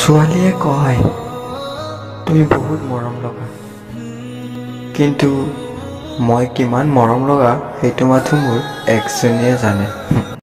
ছোৱালীয়ে কয় তুমি বহুত মৰম লগা, কিন্তু মই কিমান মৰম লগা সেইটো মাথো মোৰ একজনীয়ে জানে।